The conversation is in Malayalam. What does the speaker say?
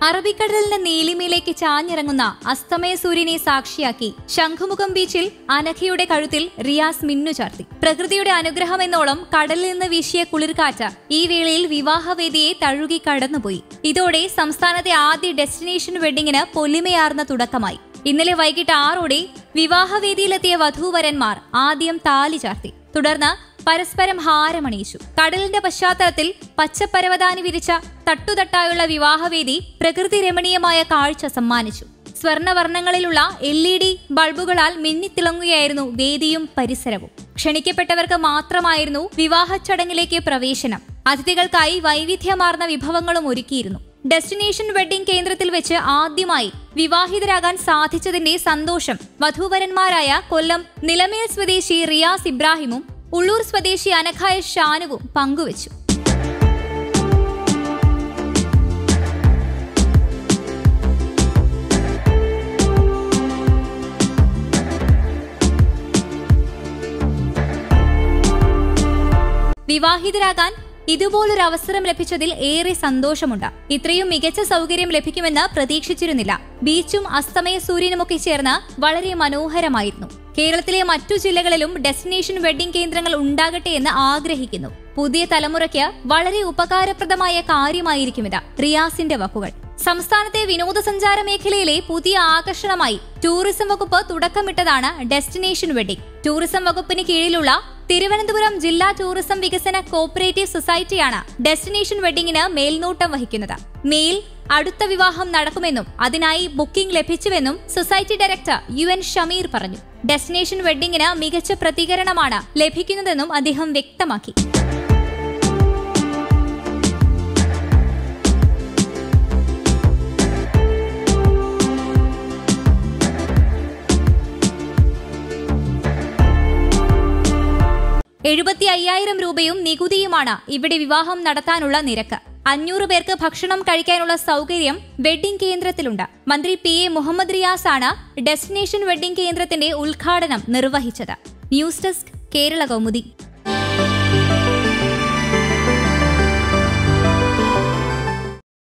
അറബിക്കടലിന്റെ നീലിമയിലേക്ക് ചാഞ്ഞിറങ്ങുന്ന അസ്തമയ സൂര്യനെ സാക്ഷിയാക്കി ശംഖുമുഖം ബീച്ചിൽ അനഘയുടെ കഴുത്തിൽ റിയാസ് മിന്നുചാർത്തി. പ്രകൃതിയുടെ അനുഗ്രഹമെന്നോളം കടലിൽ നിന്ന് വീശിയ കുളിർക്കാറ്റ് ഈ വേളയിൽ വിവാഹവേദിയെ തഴുകി കടന്നുപോയി. ഇതോടെ സംസ്ഥാനത്തെ ആദ്യ ഡെസ്റ്റിനേഷൻ വെഡ്ഡിങ്ങിന് പൊലിമയാർന്ന തുടക്കമായി. ഇന്നലെ വൈകിട്ട് 6 വിവാഹവേദിയിലെത്തിയ വധൂവരന്മാർ ആദ്യം താലി ചാർത്തി. തുടർന്ന് പരസ്പരം ഹാരമണിയിച്ചു. കടലിന്റെ പശ്ചാത്തലത്തിൽ പച്ചപ്പരവതാനി വിരിച്ച തട്ടുതട്ടായുള്ള വിവാഹവേദി പ്രകൃതി രമണീയമായ കാഴ്ച സമ്മാനിച്ചു. സ്വർണവർണ്ണങ്ങളിലുള്ള LED ബൾബുകളാൽ മിന്നിത്തിളങ്ങുകയായിരുന്നു വേദിയും പരിസരവും. ക്ഷണിക്കപ്പെട്ടവർക്ക് മാത്രമായിരുന്നു വിവാഹ ചടങ്ങിലേക്ക് പ്രവേശനം. അതിഥികൾക്കായി വൈവിധ്യമാർന്ന വിഭവങ്ങളും ഒരുക്കിയിരുന്നു. ഡെസ്റ്റിനേഷൻ വെഡ്ഡിംഗ് കേന്ദ്രത്തിൽ വെച്ച് ആദ്യമായി വിവാഹിതരാകാൻ സാധിച്ചതിന്റെ സന്തോഷം വധൂവരന്മാരായ കൊല്ലം നിലമേൽ സ്വദേശി റിയാസ് ഇബ്രാഹിമും ഉള്ളൂർ സ്വദേശി അനഘായ ഷാനുവും പങ്കുവച്ചു. വിവാഹിതരാകാൻ ഇതുപോലൊരു അവസരം ലഭിച്ചതിൽ ഏറെ സന്തോഷമുണ്ട്. ഇത്രയും മികച്ച സൗകര്യം ലഭിക്കുമെന്ന് പ്രതീക്ഷിച്ചിരുന്നില്ല. ബീച്ചും അസ്തമയ സൂര്യനുമൊക്കെ ചേർന്ന് വളരെ മനോഹരമായിരുന്നു. കേരളത്തിലെ മറ്റു ജില്ലകളിലും ഡെസ്റ്റിനേഷൻ വെഡ്ഡിംഗ് കേന്ദ്രങ്ങൾ ഉണ്ടാകട്ടെ എന്ന് ആഗ്രഹിക്കുന്നു. പുതിയ തലമുറയ്ക്ക് വളരെ ഉപകാരപ്രദമായ കാര്യമായിരിക്കും ഇത്. റിയാസിന്റെ വാക്കുകൾ. സംസ്ഥാനത്തെ വിനോദസഞ്ചാര മേഖലയിലെ പുതിയ ആകർഷണമായി ടൂറിസം വകുപ്പ് തുടക്കമിട്ടതാണ് ഡെസ്റ്റിനേഷൻ വെഡ്ഡിംഗ്. ടൂറിസം വകുപ്പിന് കീഴിലുള്ള തിരുവനന്തപുരം ജില്ലാ ടൂറിസം വികസന കോഓപ്പറേറ്റീവ് സൊസൈറ്റിയാണ് ഡെസ്റ്റിനേഷൻ വെഡ്ഡിങ്ങിന് മേൽനോട്ടം വഹിക്കുന്നത്. മേയിൽ അടുത്ത വിവാഹം നടക്കുമെന്നും അതിനായി ബുക്കിംഗ് ലഭിച്ചുവെന്നും സൊസൈറ്റി ഡയറക്ടർ UN ഷമീർ പറഞ്ഞു. ഡെസ്റ്റിനേഷൻ വെഡ്ഡിങ്ങിന് മികച്ച പ്രതികരണമാണ് ലഭിക്കുന്നതെന്നും അദ്ദേഹം വ്യക്തമാക്കി. ₹75,000 നികുതിയുമാണ് ഇവിടെ വിവാഹം നടത്താനുള്ള നിരക്ക്. 500 പേർക്ക് ഭക്ഷണം കഴിക്കാനുള്ള സൗകര്യം വെഡ്ഡിംഗ് കേന്ദ്രത്തിലുണ്ട്. മന്ത്രി PA മുഹമ്മദ് റിയാസ് ആണ് ഡെസ്റ്റിനേഷൻ വെഡ്ഡിംഗ് കേന്ദ്രത്തിന്റെ ഉദ്ഘാടനം നിർവഹിച്ചത്. News desk, Kerala Kaumudi.